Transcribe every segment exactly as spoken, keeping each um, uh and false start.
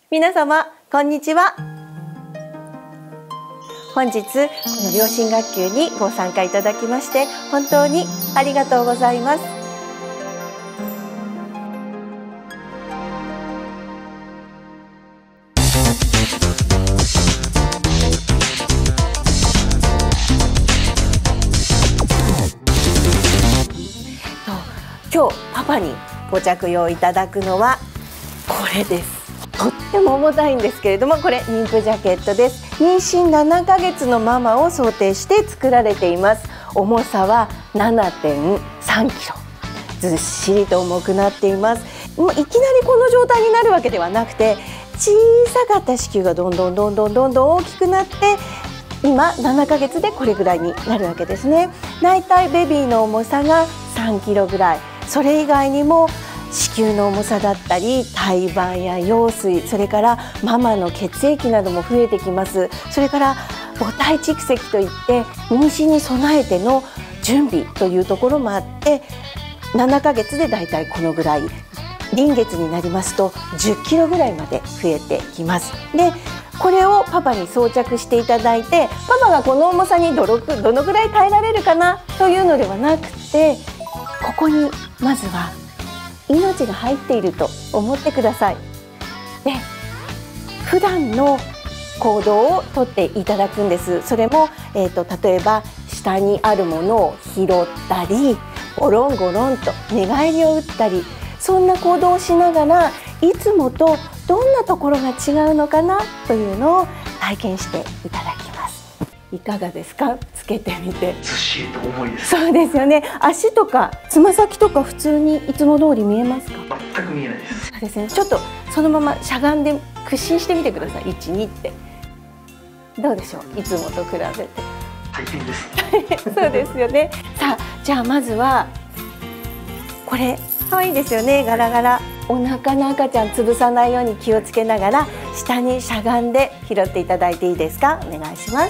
皆様こんにちは。本日この両親学級にご参加いただきまして本当にありがとうございます。今日パパにご着用いただくのはこれです。とっても重たいんですけれども、これ妊婦ジャケットです。妊娠ななかげつのママを想定して作られています。重さは ななてんさんキロ、ずっしりと重くなっています。もういきなりこの状態になるわけではなくて、小さかった子宮がどんどんどんどんどんどん大きくなって、今ななかげつでこれぐらいになるわけですね。だいたいベビーの重さがさんキロぐらい。それ以外にも子宮の重さだったり胎盤や羊水、それからママの血液なども増えてきます。それから母体蓄積といって妊娠に備えての準備というところもあって、ななかげつでだいたいこのぐらい、臨月になりますとじゅっキロぐらいまで増えてきます。でこれをパパに装着していただいて、パパがこの重さにどのくどのぐらい耐えられるかなというのではなくて、ここにまずは命が入っていると思ってください。で、普段の行動をとっていただくんです。それも、えーと、例えば下にあるものを拾ったり、ゴロンゴロンと寝返りを打ったり、そんな行動をしながらいつもとどんなところが違うのかなというのを体験していただきます。いかがですか？つけてみて。 ずっしりと重いです。 そうですよね。足とかつま先とか普通にいつも通り見えますか？ 全く見えないです。 そうですね。ちょっとそのまましゃがんで屈伸してみてください。いち、にってどうでしょう？いつもと比べて。 大変です。 そうですよね。さあ、じゃあまずはこれ可愛いですよね。ガラガラ。お腹の赤ちゃん潰さないように気をつけながら下にしゃがんで拾っていただいていいですか？お願いします。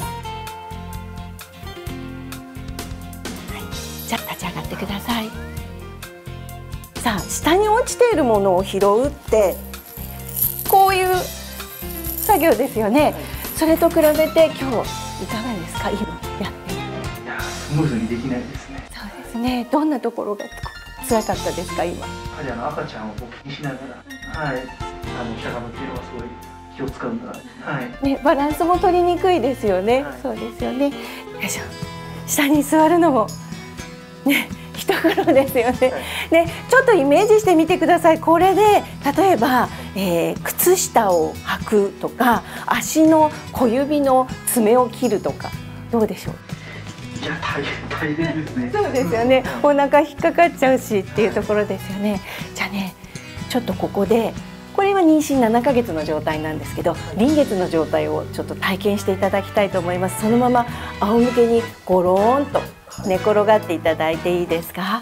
じゃあ立ち上がってください。さあ、下に落ちているものを拾うってこういう作業ですよね。それと比べて今日いかがですか？今やってみて。 いや、スムーズにできないですね。 そうですね。どんなところが辛かったですか？今。 やはりあの赤ちゃんを気にしながら、はい、あのしゃがむっていうのはすごい気を使うんだ。はい。ね、 バランスも取りにくいですよね。はい、そうですよね。よいしょ。下に座るのもね、一苦労ですよね。で、ちょっとイメージしてみてください。これで例えば、えー、靴下を履くとか、足の小指の爪を切るとか、どうでしょう？ いや、大変大変ですね。 そうですよね。お腹引っかかっちゃうしっていうところですよね。じゃあね、ちょっとここで。これは妊娠ななかげつの状態なんですけど、臨月の状態をちょっと体験していただきたいと思います。そのまま仰向けにゴローンと寝転がっていただいていいですか？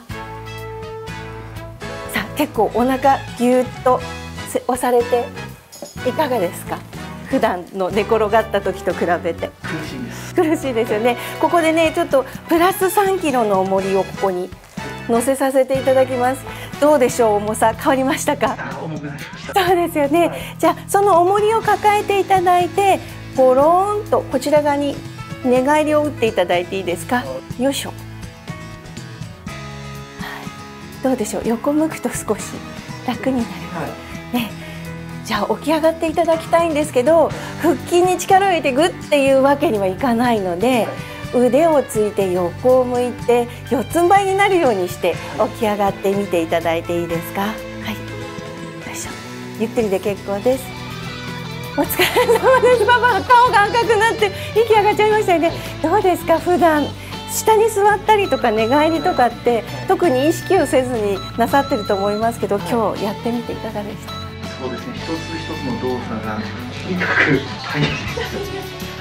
さあ、結構お腹ぎゅっと押されていかがですか？普段の寝転がった時と比べて。 苦しいです。 苦しいですよね。ここでね、ちょっとプラスさんキロの重りをここに乗せさせていただきます。どうでしょう？重さ変わりましたか？ 重くなりました。 そうですよね。 はい、 じゃあその重りを抱えていただいて、ゴローンとこちら側に寝返りを打っていただいていいですか？よいしょ。はい、どうでしょう？横向くと少し楽になる。はい、ね。じゃあ起き上がっていただきたいんですけど、腹筋に力を入れてグッっていうわけにはいかないので、腕をついて横を向いて四つん這いになるようにして起き上がってみていただいていいですか？はい、よいしょ。ゆっくりで結構です。お疲れ様です。パパ、顔が赤くなって息上がっちゃいましたよね。どうですか？普段下に座ったりとか寝返りとかって特に意識をせずになさってると思いますけど、今日やってみていかがでしたか？ そうですね。一つ一つの動作がとにかく大変です。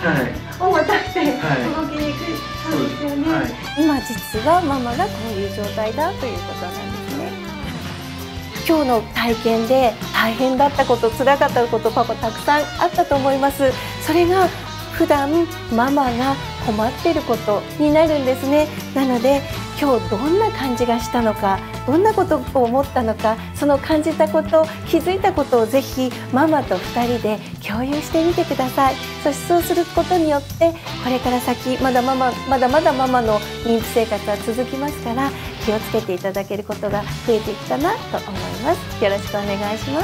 はい。 重たくて動きにくい。そうですよね。はい、今実はママがこういう状態だということなんですね。今日の体験で大変だったこと、辛かったこと、パパたくさんあったと思います。それが普段ママが困っていることになるんですね。なので今日どんな感じがしたのか、どんなことを思ったのか、その感じたこと、気づいたことをぜひママとふたりで共有してみてください。そしてそうすることによってこれから先まだママまだまだママの妊婦生活は続きますから、気をつけていただけることが増えていくかなと思います。よろしくお願いします。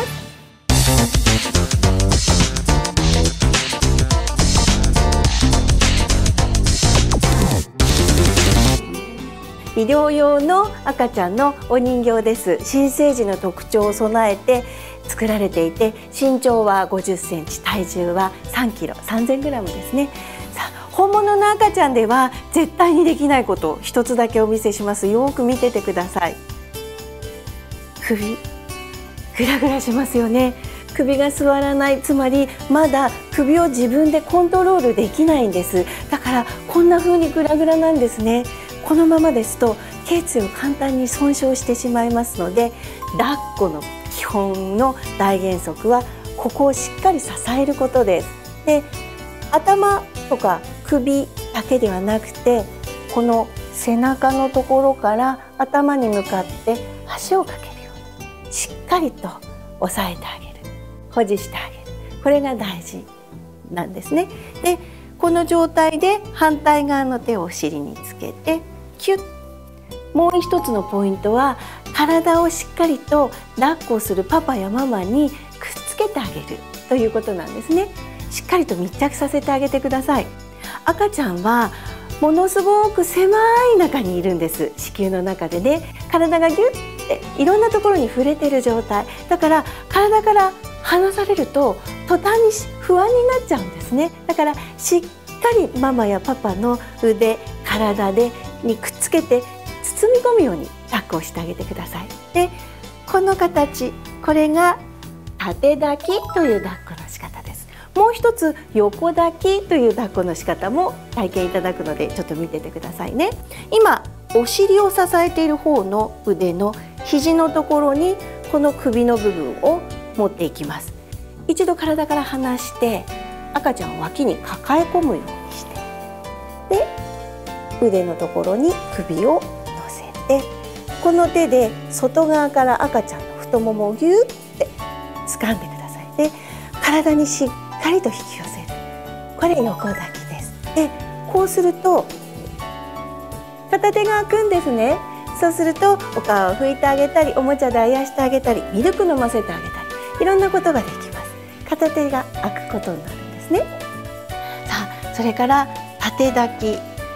医療用の赤ちゃんのお人形です。新生児の特徴を備えて作られていて、身長はごじゅっセンチ、体重はさんキロ、さんぜんグラムですね。さあ、本物の赤ちゃんでは絶対にできないことを一つだけお見せします。よく見ててください。首グラグラしますよね。首が座らない、つまりまだ首を自分でコントロールできないんです。だからこんな風にグラグラなんですね。このままですと頸椎を簡単に損傷してしまいますので、抱っこの基本の大原則はここをしっかり支えることです。で、頭とか首だけではなくて、この背中のところから頭に向かって足をかけるようにしっかりと押さえてあげる、保持してあげる、これが大事なんですね。で、この状態で反対側の手をお尻につけてキュッ。もう一つのポイントは、体をしっかりと抱っこするパパやママにくっつけてあげるということなんですね。しっかりと密着させてあげてください。赤ちゃんはものすごく狭い中にいるんです。子宮の中でね、体がギュッていろんなところに触れている状態だから、体から離されると途端に不安になっちゃうんですね。だからしっかりママやパパの腕、体でにくっつけて包み込むように抱っこをしてあげてください。で、この形、これが縦抱きという抱っこの仕方です。もう一つ横抱きという抱っこの仕方も体験いただくので、ちょっと見ててくださいね。今お尻を支えている方の腕の肘のところにこの首の部分を持っていきます。一度体から離して赤ちゃんを脇に抱え込むようにして、で腕のところに首を乗せて、この手で外側から赤ちゃんの太ももをギュッて掴んでください。で、体にしっかりと引き寄せる、これ横抱きです。で、こうすると片手が開くんですね。そうするとお顔を拭いてあげたり、おもちゃであやしてあげたり、ミルク飲ませてあげたり、いろんなことができます。片手が開くことになるんですね。さあ、それから縦抱き、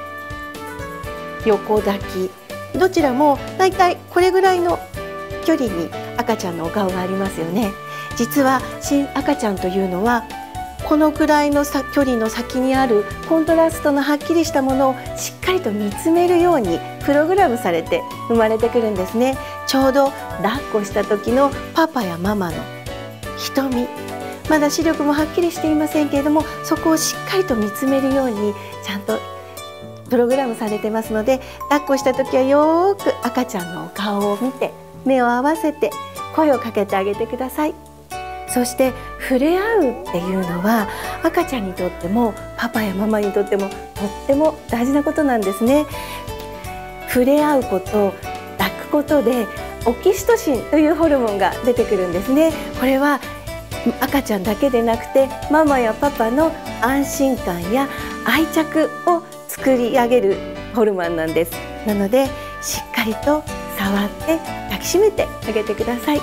横抱き、どちらもだいたいこれぐらいの距離に赤ちゃんのお顔がありますよね。実は赤ちゃんというのはこのくらいの距離の先にあるコントラストのはっきりしたものをしっかりと見つめるようにプログラムされて生まれてくるんですね。ちょうど抱っこした時のパパやママの瞳、まだ視力もはっきりしていませんけれども、そこをしっかりと見つめるようにちゃんとプログラムされてますので、抱っこした時はよーく赤ちゃんのお顔を見て、目を合わせて声をかけてあげてください。そして触れ合うっていうのは赤ちゃんにとってもパパやママにとってもとっても大事なことなんですね。触れ合うこと、抱くことでオキシトシンというホルモンが出てくるんですね。これは赤ちゃんだけでなくてママやパパの安心感や愛着を作り上げるホルモンなんです。なのでしっかりと触って抱きしめてあげてください。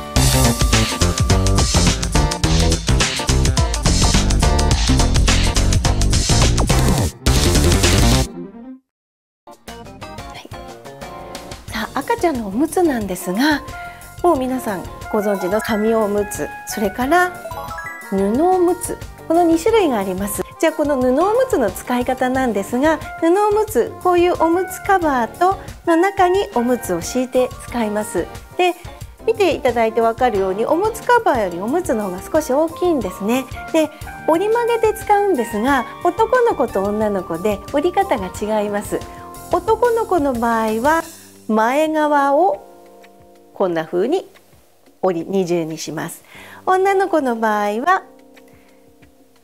赤ちゃんのおむつなんですが、もう皆さんご存知の紙おむつ、それから布おむつ、このに種類があります。じゃあこの布おむつの使い方なんですが、布おむつ、こういうおむつカバーとの中におむつを敷いて使います。で、見ていただいて分かるようにおむつカバーよりおむつの方が少し大きいんですね。で、折り曲げて使うんですが、男の子と女の子で折り方が違います。男の子の場合は前側をこんな風に折り二重にします。女の子の場合は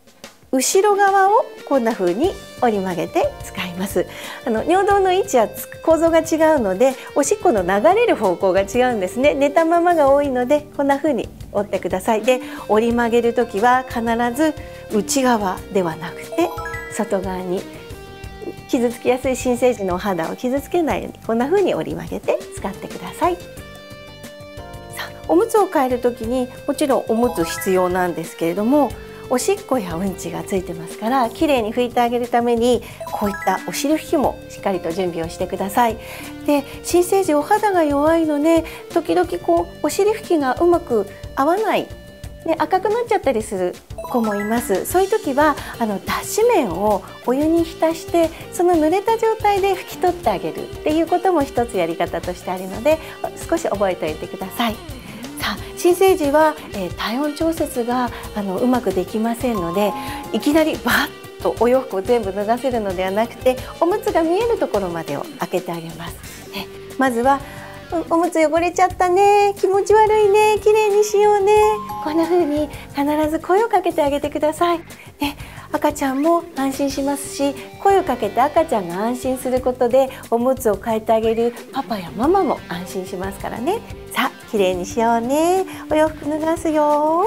後ろ側をこんな風に折り曲げて使います。あの尿道の位置や構造が違うので、おしっこの流れる方向が違うんですね。寝たままが多いのでこんな風に折ってください。で、折り曲げる時は必ず内側ではなくて外側に、傷つきやすい新生児のお肌を傷つけないようにこんな風に折り曲げて使ってください。さあ、おむつを替える時にもちろんおむつ必要なんですけれども、おしっこやうんちがついてますから、きれいに拭いてあげるためにこういったお尻拭きもしっかりと準備をしてください。で、新生児お肌が弱いので時々こうお尻拭きがうまく合わない、で赤くなっちゃったりする子もいます。そういう時はあの脱脂綿をお湯に浸して、その濡れた状態で拭き取ってあげるっていうことも一つやり方としてあるので、少し覚えておいてください。さあ、新生児は、えー、体温調節があのうまくできませんので、いきなりバッとお洋服を全部脱がせるのではなくて、おむつが見えるところまでを開けてあげます。で、まずはおむつ汚れちゃったね、気持ち悪いね、きれいにしようね、こんな風に必ず声をかけてあげてください。で、赤ちゃんも安心しますし、声をかけて赤ちゃんが安心することでおむつを替えてあげるパパやママも安心しますからね。さあ、きれいにしようね。お洋服脱がすよ。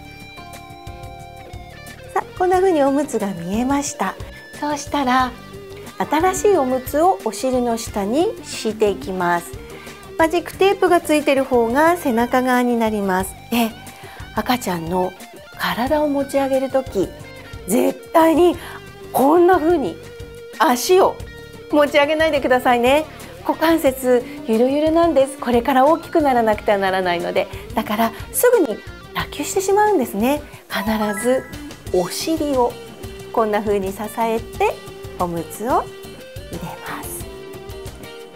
さあ、こんな風におむつが見えました。そうしたら新しいおむつをお尻の下に敷いていきます。マジックテープがついている方が背中側になります。で、赤ちゃんの体を持ち上げるとき、絶対にこんな風に足を持ち上げないでくださいね。股関節ゆるゆるなんです。これから大きくならなくてはならないので、だからすぐに落臼してしまうんですね。必ずお尻をこんな風に支えておむつを入れます。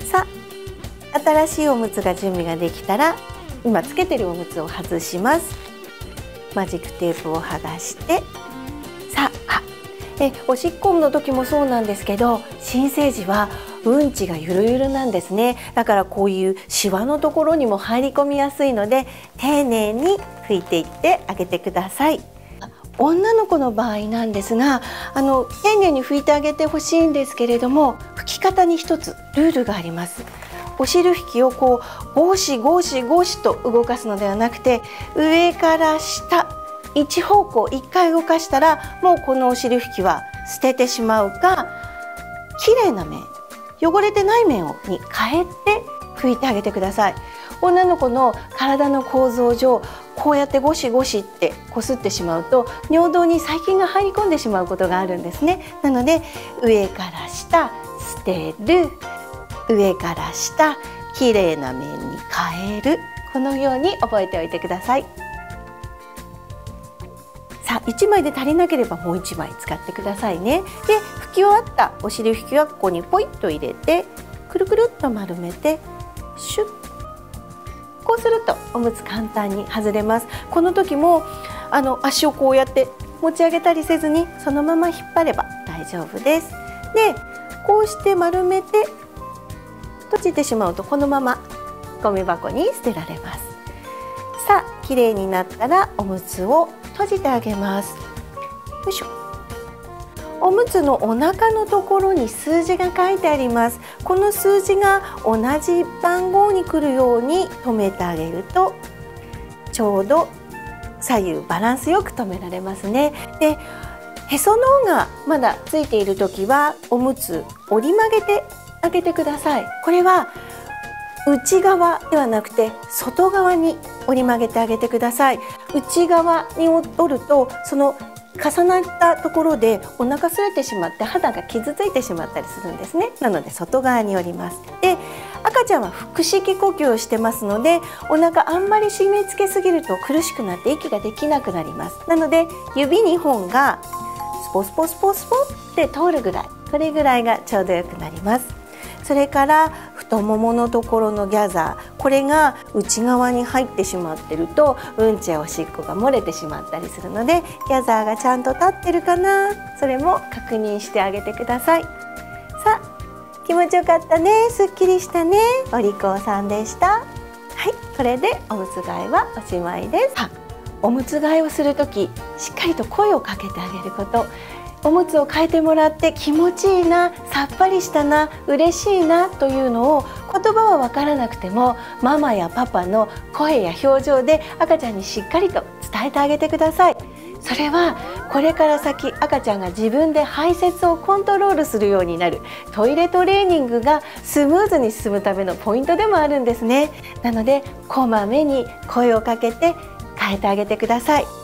さあ、新しいおむつが準備ができたら、今つけてるおむつを外します。マジックテープを剥がして、さあ、あえおしっこの時もそうなんですけど、新生児はうんちがゆるゆるなんですね。だからこういうシワのところにも入り込みやすいので、丁寧に拭いていってあげてください。女の子の場合なんですが、あの丁寧に拭いてあげてほしいんですけれども、拭き方に一つルールがあります。お尻拭きをこうゴシゴシゴシと動かすのではなくて、上から下一方向一回動かしたら、もうこのお尻拭きは捨ててしまうか、綺麗な面、汚れてない面をに変えて拭いてあげてください。女の子の体の構造上、こうやってゴシゴシってこすってしまうと尿道に細菌が入り込んでしまうことがあるんですね。なので上から下捨てる、上から下綺麗な面に変える、このように覚えておいてください。さあ、いちまいで足りなければもういちまい使ってくださいね。で、拭き終わったお尻拭きはここにポイッと入れて、くるくるっと丸めてシュッ、こうするとおむつ簡単に外れます。この時もあの足をこうやって持ち上げたりせずに、そのまま引っ張れば大丈夫です。で、こうして丸めて閉じてしまうとこのままゴミ箱に捨てられます。さあ、きれいになったらおむつを閉じてあげます。よいしょ。おむつのお腹のところに数字が書いてあります。この数字が同じ番号に来るように留めてあげると、ちょうど左右バランスよく留められますね。で、へその緒がまだついている時はおむつ折り曲げてあげてください。これは内側ではなくて外側に折り曲げてあげてください。内側に折ると、その重なったところでお腹すれてしまって肌が傷ついてしまったりするんですね。なので外側に折ります。で、赤ちゃんは腹式呼吸をしてますので、お腹あんまり締め付けすぎると苦しくなって息ができなくなります。なので指にほんがスポスポスポスポって通るぐらい、これぐらいがちょうどよくなります。それから太もものところのギャザー、これが内側に入ってしまってるとうんちやおしっこが漏れてしまったりするので、ギャザーがちゃんと立ってるかな、それも確認してあげてください。さあ、気持ちよかったね、すっきりしたね。お利口さんでした。はい、これでおむつ替えはおしまいです。 おむつ替えをする時しっかりと声をかけてあげること、おむつを替えてもらって気持ちいいな、さっぱりしたな、嬉しいなというのを言葉は分からなくてもママやパパの声や表情で赤ちゃんにしっかりと伝えてあげてください。それはこれから先赤ちゃんが自分で排泄をコントロールするようになるトイレトレーニングがスムーズに進むためのポイントでもあるんですね。なのでこまめに声をかけて変えてあげてください。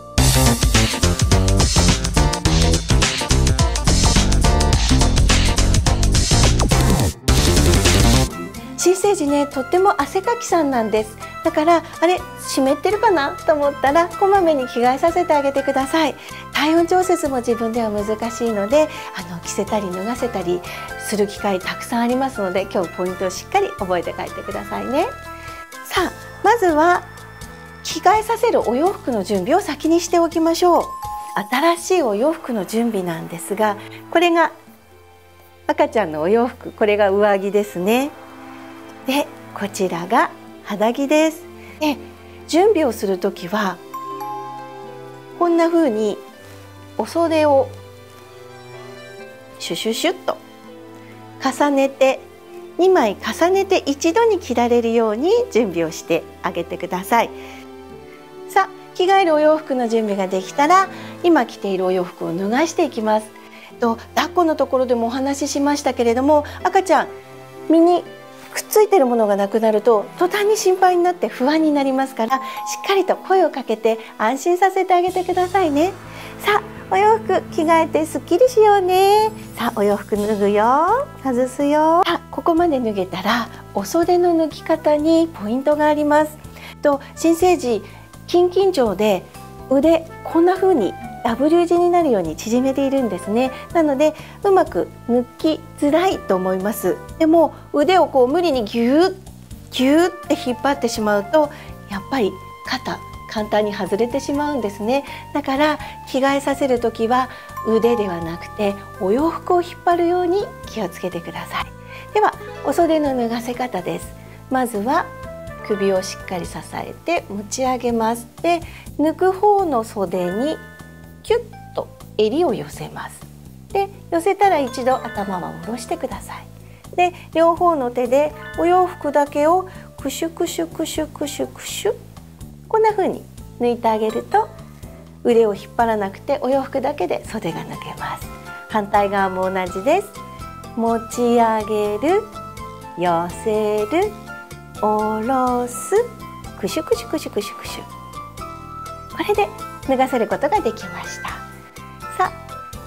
新生児ね、とっても汗かきさんなんです。だからあれ湿ってるかなと思ったらこまめに着替えさせてあげてください。体温調節も自分では難しいので、あの着せたり脱がせたりする機会たくさんありますので、今日ポイントをしっかり覚えて帰ってくださいね。さあ、まずは着替えさせるお洋服の準備を先にしておきましょう。新しいお洋服の準備なんですが、これが赤ちゃんのお洋服、これが上着ですね。で、こちらが肌着です。で、準備をするときはこんな風にお袖をシュシュシュッと重ねてにまい重ねて一度に着られるように準備をしてあげてください。さあ、着替えるお洋服の準備ができたら今着ているお洋服を脱がしていきます。と抱っこのところでもお話ししましたけれども、赤ちゃん身にくっついてるものがなくなると途端に心配になって不安になりますから、しっかりと声をかけて安心させてあげてくださいね。さあ、お洋服着替えてすっきりしようね。さあ、お洋服脱ぐよ、外すよ。さあ、ここまで脱げたらお袖の脱ぎ方にポイントがあります。と新生児筋筋腸で腕こんな風にダブリュー 字になるように縮めているんですね。なのでうまく抜きづらいと思います。でも腕をこう無理にギューッギューって引っ張ってしまうとやっぱり肩簡単に外れてしまうんですね。だから着替えさせる時は腕ではなくてお洋服を引っ張るように気をつけてください。ではお袖の脱がせ方です。まずは首をしっかり支えて持ち上げます。で、抜く方の袖にキュッと襟を寄せます。で、寄せたら一度頭は下ろしてください。で、両方の手でお洋服だけをクシュクシュクシュクシュクシュ、こんな風に抜いてあげると腕を引っ張らなくてお洋服だけで袖が抜けます。反対側も同じです。持ち上げる、寄せる、下ろす、クシュクシュクシュクシュクシュ、これで脱がせることができました。さあ、さあ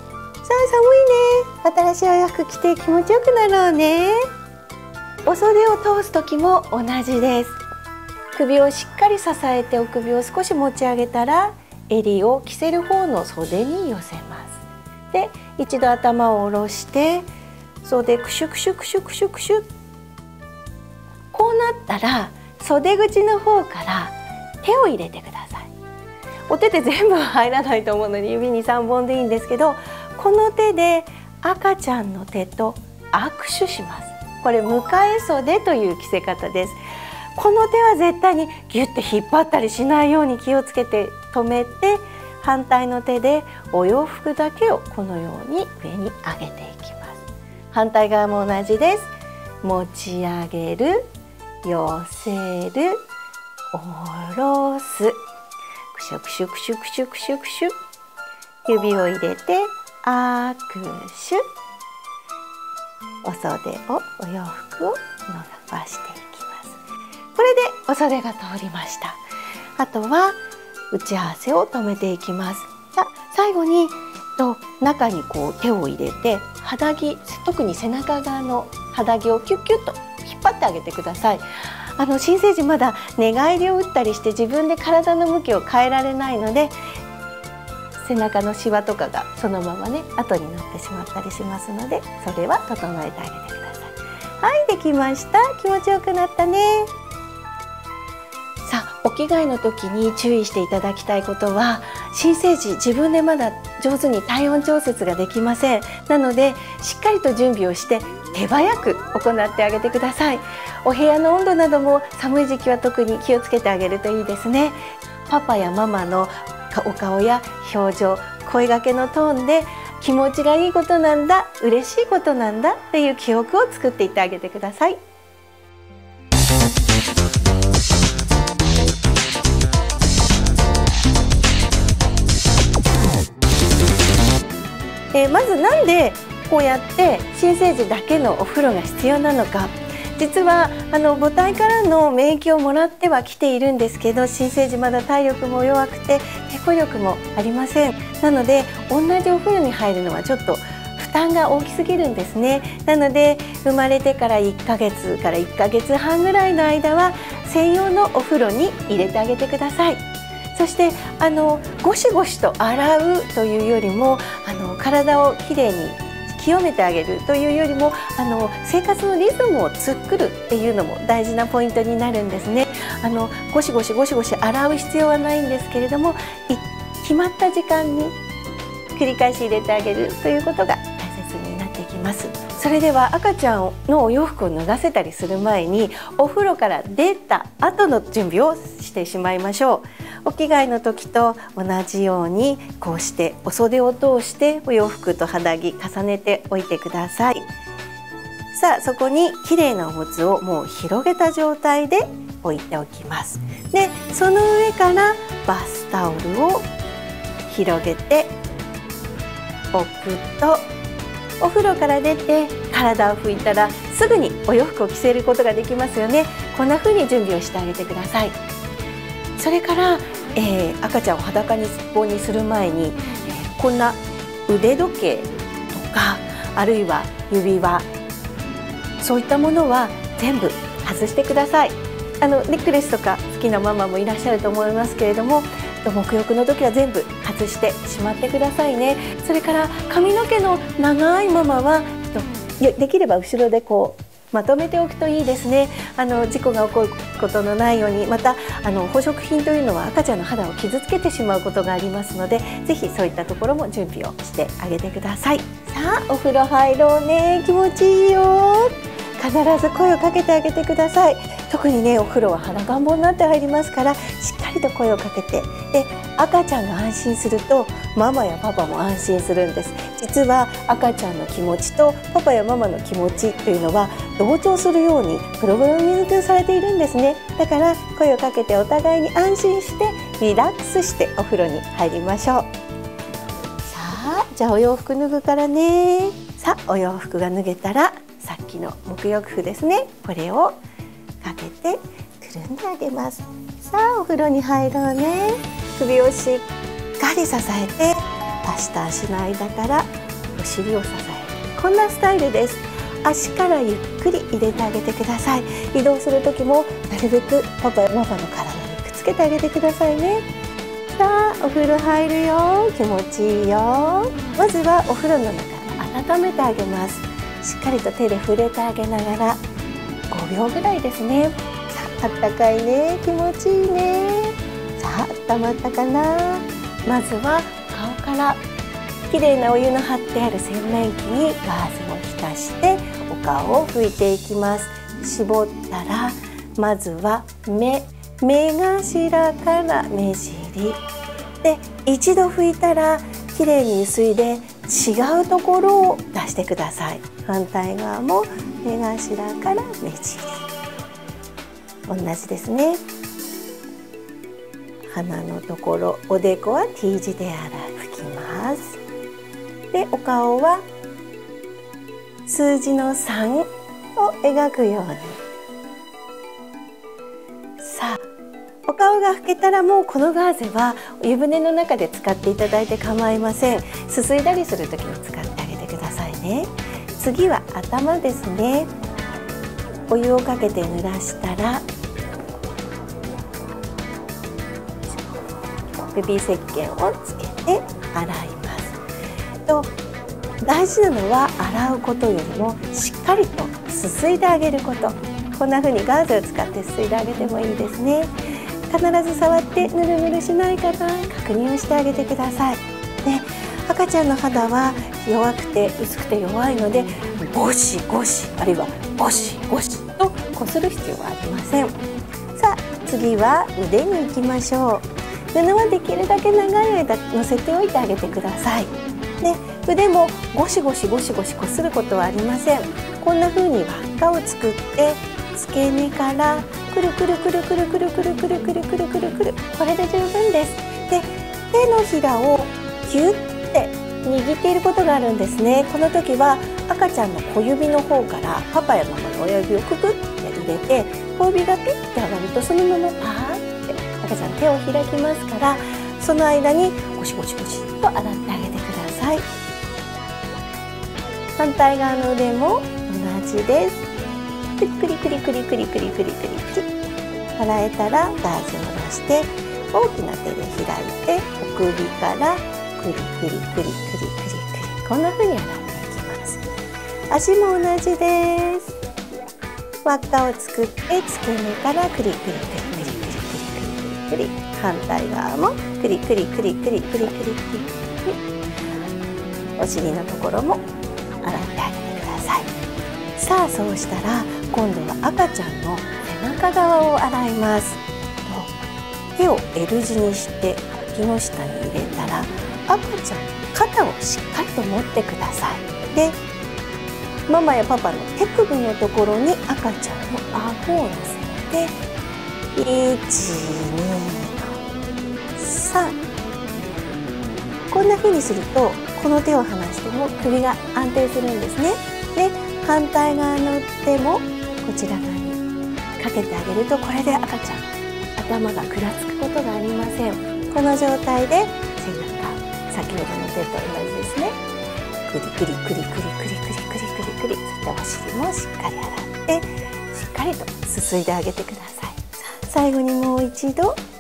寒いね。新しいお洋服着て気持ちよくなろうね。お袖を通す時も同じです。首をしっかり支えてお首を少し持ち上げたら襟を着せる方の袖に寄せます。で、一度頭を下ろして袖クシュクシュクシュクシュクシュ、こうなったら袖口の方から手を入れてください。お手で全部は入らないと思うので指にさんぼんでいいんですけど、この手で赤ちゃんの手と握手します。これ迎え袖という着せ方です。この手は絶対にギュッて引っ張ったりしないように気をつけて止めて、反対の手でお洋服だけをこのように上に上げていきます。反対側も同じです。持ち上げる、寄せる、下ろす、クシュクシュクシュクシュクシュクシュ、指を入れて握手、お袖をお洋服を伸ばしていきます。これでお袖が通りました。あとは打ち合わせを止めていきます。さ最後にと中にこう手を入れて肌着、特に背中側の肌着をキュッキュッと引っ張ってあげてください。あの新生児まだ寝返りを打ったりして自分で体の向きを変えられないので、背中のシワとかがそのままね後になってしまったりしますので、それは整えてあげてください。はい、できました。気持ちよくなったね。さあ、お着替えの時に注意していただきたいことは、新生児自分でまだ上手に体温調節ができません。なのでしっかりと準備をして手早く行ってあげてください。お部屋の温度なども寒い時期は特に気をつけてあげるといいですね。 パパやママのお顔や表情、声掛けのトーンで気持ちがいいことなんだ、嬉しいことなんだっていう記憶を作っていってあげてください。えー、まずなんでこうやって新生児だけのお風呂が必要なのか。実はあの母体からの免疫をもらってはきているんですけど、新生児まだ体力も弱くて抵抗力もありません。なので同じお風呂に入るのはちょっと負担が大きすぎるんですね。なので生まれてからいっかげつからいっかげつはんぐらいの間は専用のお風呂に入れてあげてください。そしてあのゴシゴシと洗うというよりも、あの体をきれいに清めてあげるというよりも、あの生活のリズムを作るっていうのも大事なポイントになるんですね。あのゴシゴシゴシゴシ洗う必要はないんですけれども、決まった時間に繰り返し入れてあげるということが大切になってきます。それでは赤ちゃんのお洋服を脱がせたりする前に、お風呂から出た後の準備をしてしまいましょう。お着替えの時と同じように、こうしてお袖を通してお洋服と肌着重ねておいてください。さあ、そこにきれいなおむつをもう広げた状態で置いておきます。で、その上からバスタオルを広げておくと、お風呂から出て体を拭いたらすぐにお洋服を着せることができますよね。こんな風に準備をしてあげてください。それから、えー、赤ちゃんを裸にすっぽんにする前に、えー、こんな腕時計とか、あるいは指輪、そういったものは全部外してください。あのネックレスとか好きなママもいらっしゃると思いますけれども、沐浴の時は全部外してしまってくださいね。それから髪の毛の長いママはできれば後ろでこうまとめておくといいですね。あの事故が起こることのないように、またあの宝飾品というのは赤ちゃんの肌を傷つけてしまうことがありますので、ぜひそういったところも準備をしてあげてください。さあ、お風呂入ろうね。気持ちいいよ。必ず声をかけてあげてください。特にね、お風呂は肌がんぼになって入りますから、しっかりと声をかけて、で赤ちゃんが安心するとママやパパも安心するんです。実は赤ちゃんの気持ちとパパやママの気持ちというのは同調するようにプログラミングされているんですね。だから声をかけてお互いに安心してリラックスしてお風呂に入りましょう。さあ、じゃあお洋服脱ぐからね。さあ、お洋服が脱げたらさっきの沐浴服ですね、これをかけてくるんであげます。さあ、お風呂に入ろうね。首をしっかり支えて、足と足の間からお尻を支える、こんなスタイルです。足からゆっくり入れてあげてください。移動する時もなるべくパパやママの体にくっつけてあげてくださいね。さあ、お風呂入るよ。気持ちいいよ。まずはお風呂の中で温めてあげます。しっかりと手で触れてあげながらごびょうぐらいですね。さあ、あったかいね。気持ちいいね。さあ、温まったかな。まずは顔からきれいなお湯の張ってある洗面器にガーゼを浸してお顔を拭いていきます。絞ったらまずは目目頭から目尻で、一度拭いたらきれいにゆすいで違うところを出してください。反対側も目頭から目尻、同じですね。鼻のところ、おでこは T 字で洗い拭きます。で、お顔は数字のさんを描くように。さあ、お顔が拭けたらもうこのガーゼは湯船の中で使っていただいて構いません。すすいだりする時に使ってあげてくださいね。次は頭ですね。お湯をかけて濡らしたらベビー石鹸をつけて洗います。と大事なのは洗うことよりもしっかりとすすいであげること。こんな風にガーゼを使ってすすいであげてもいいですね。必ず触ってぬるぬるしないかな確認をしてあげてください。で、赤ちゃんの肌は弱くて薄くて弱いのでゴシゴシあるいはゴシゴシとこする必要はありません。さあ、次は腕に行きましょう。 布はできるだけ長い間乗せておいてあげてください。で、腕もゴシゴシゴシゴシこすることはありません。こんな風に輪っかを作って付け根からくるくるくるくるくるくるくるくるくるくるくる、これで十分です。で、手のひらをギュッて握っていることがあるんですね。この時は赤ちゃんの小指の方からパパやママの親指をくくって入れて、小指がピッて上がるとそのままパーって赤ちゃん手を開きますから、その間にゴシゴシゴシと洗ってあげてください。反対側の腕も同じです。くりくりくりくりくりくりくりくりくり洗えたらガーゼを下ろして大きな手で開いて、お首からくりくりくりくりくりくり、こんな風に洗っていきます。足も同じです。輪っかを作って付け根からくりくりくりくりくりくりくりくりくり、反対側もくりくりくりくりくりくりくりくり、お尻のところも洗ってあげてください。さあ、そうしたら今度は赤ちゃんの背中側を洗います。手を エル 字にして脇の下に入れたら、赤ちゃんの肩をしっかりと持ってください。で、ママやパパの手首のところに赤ちゃんの顎を乗せて、いち、に、さん、こんな風にするとこの手を離しても首が安定するんですね。で、反対側の手もこちら側にかけてあげると、これで赤ちゃん頭がくらつくことがありません。この状態で背中、先ほどの手と同じですね。くりくりくりくりくりくりくりくりくり、そしてお尻もしっかり洗ってしっかりとすすいであげてください。最後にもう一度ね、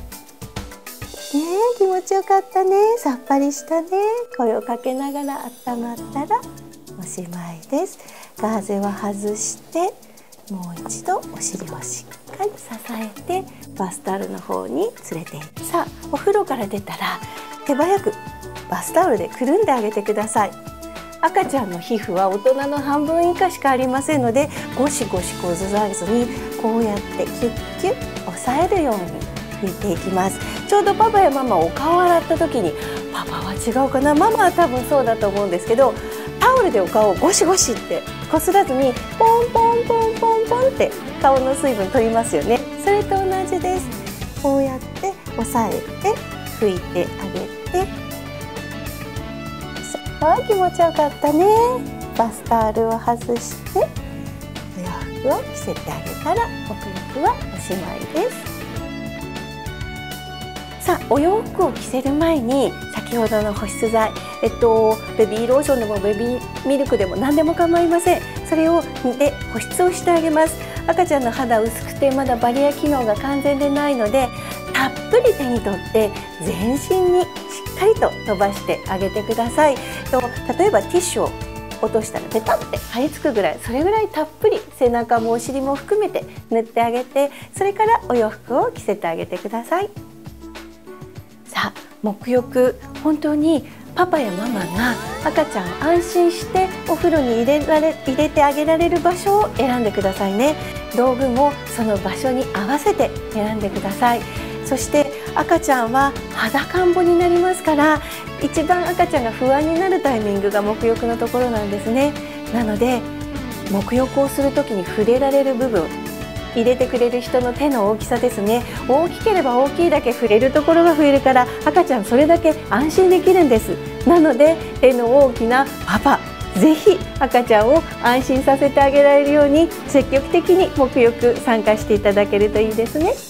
気持ちよかったね、さっぱりしたね、声をかけながら温まったらおしまいです。ガーゼは外してもう一度お尻をしっかり支えてバスタオルの方に連れていく。さあ、お風呂から出たら手早くバスタオルでくるんであげてください。赤ちゃんの皮膚は大人の半分以下しかありませんので、ゴシゴシこずらずにこうやってキュッキュッ押さえるように拭いていきます。ちょうどパパやママお顔を洗った時に、パパは違うかな、ママは多分そうだと思うんですけど、タオルでお顔をゴシゴシってこすらずにポンポンポンポンポンって顔の水分取りますよね。それと同じです。こうやって押さえて拭いてあげて、あ、気持ちよかったね。バスタオルを外してお洋服を着せてあげたら沐浴はおしまいです。さあ、お洋服を着せる前に先ほどの保湿剤、えっとベビーローションでもベビーミルクでも何でも構いません。それをで保湿をしてあげます。赤ちゃんの肌薄くてまだバリア機能が完全でないので、たっぷり手に取って全身にしっかりと伸ばしてあげてください。と例えばティッシュを落としたらペタって張り付くぐらい、それぐらいたっぷり背中もお尻も含めて塗ってあげて、それからお洋服を着せてあげてください。さあ、沐浴、本当にパパやママが赤ちゃんを安心してお風呂に入れられ入れてあげられる場所を選んでくださいね。道具もその場所に合わせて選んでください。そして赤ちゃんは裸んぼになりますから、一番赤ちゃんが不安になるタイミングが沐浴のところなんですね。なので沐浴をする時に触れられる部分、入れてくれる人の手の大きさですね。大きければ大きいだけ触れるところが増えるから、赤ちゃんそれだけ安心できるんです。なので手の大きなパパ、ぜひ赤ちゃんを安心させてあげられるように積極的に沐浴参加していただけるといいですね。